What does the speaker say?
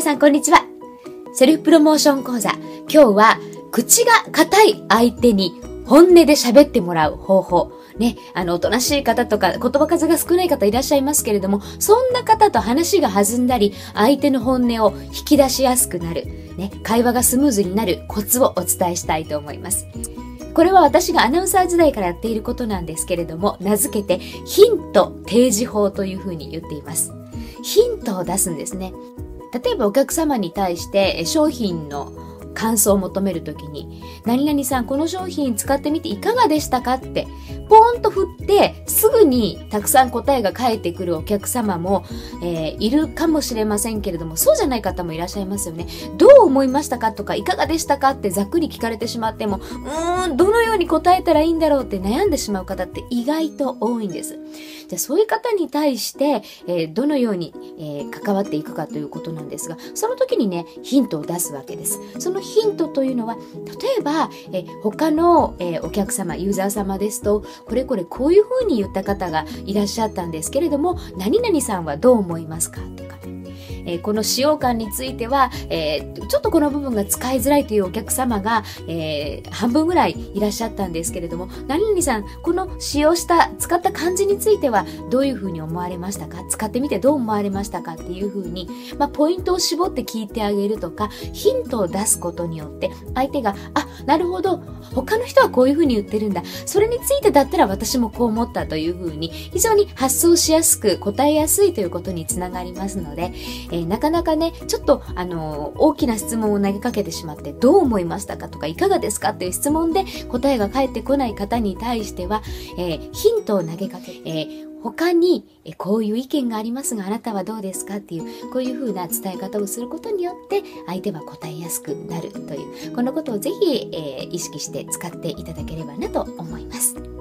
さんこんにちは。セルフプロモーション講座。今日は口が硬い相手に本音で喋ってもらう方法。ね、おとなしい方とか言葉数が少ない方いらっしゃいますけれども、そんな方と話が弾んだり、相手の本音を引き出しやすくなる、ね、会話がスムーズになるコツをお伝えしたいと思います。これは私がアナウンサー時代からやっていることなんですけれども、名付けてヒント提示法というふうに言っています。ヒントを出すんですね。例えばお客様に対して商品の感想を求めるときに、何々さんこの商品使ってみていかがでしたかってポーンと振ってすぐにたくさん答えが返ってくるお客様も、いるかもしれませんけれども、そうじゃない方もいらっしゃいますよね。どう思いましたかとかいかがでしたかってざっくり聞かれてしまっても、どのように答えたらいいんだろうって悩んでしまう方って意外と多いんです。じゃあそういう方に対して、どのように、関わっていくかということなんですが、その時にね、ヒントを出すわけです。そのヒントというのは、例えば、他の、お客様、ユーザー様ですと、これこういうふうに言った方がいらっしゃったんですけれども、何々さんはどう思いますかとか、この使用感については、ちょっとこの部分が使いづらいというお客様が、半分ぐらいいらっしゃったんですけれども、何々さん、この使った感じについてはどういうふうに思われましたか？使ってみてどう思われましたか？っていうふうに、ポイントを絞って聞いてあげるとか、ヒントを出すことによって、相手が、なるほど、他の人はこういうふうに言ってるんだ。それについてだったら私もこう思ったというふうに、非常に発想しやすく答えやすいということにつながりますので、なかなかね、ちょっと大きな質問を投げかけてしまって、どう思いましたかとか、いかがですかという質問で答えが返ってこない方に対しては、ヒントを投げかけ、他にこういう意見がありますが、あなたはどうですかっていう、こういうふうな伝え方をすることによって相手は答えやすくなるという、このことをぜひ、意識して使っていただければなと思います。